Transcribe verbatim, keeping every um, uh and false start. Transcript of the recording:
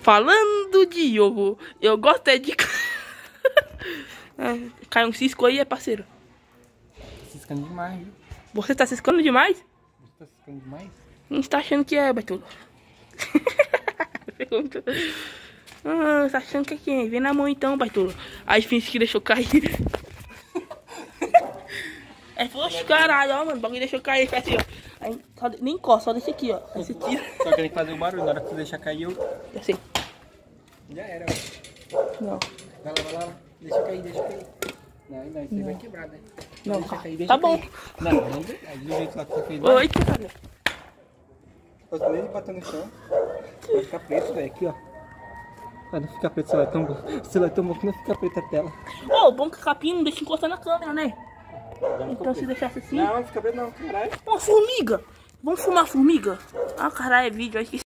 Falando de ovo, eu gosto é de... é, cai um cisco aí, é parceiro. Ciscando demais, viu? Você tá ciscando demais? Você tá ciscando demais? Não tá achando que é, Baitulo? Pergunta. Ah, tá achando que é quem? Vem na mão então, Baitulo. Aí finge que deixou cair. É, poxa, caralho, ó, mano. O bagulho deixou cair, faz assim, ó. Aí, só, nem encosta, só deixa aqui, ó. Aí você tira. Só que tem que fazer o barulho, na hora que você deixar cair, eu... Assim. Já era, ó. Não. Vai lá, vai lá. Deixa cair, deixa cair. Não, não, isso aí vai quebrar, né? Não, deixa cair, deixa tá bom. cair. Não, não, aí do jeito lá que você fez. Oi, cara. Posso nem bater no chão. Vai ficar preto, velho. Aqui, ó. Vai não ficar preto, o celular é tão bom. O celular é tão bom que não fica preto a tela. Ô, oh, bom que a capinha não deixa encostar na câmera, né? Então se deixasse assim... Não, não fica preto não, caralho. Uma formiga! Vamos fumar formiga? Ah, caralho, é vídeo, acho que...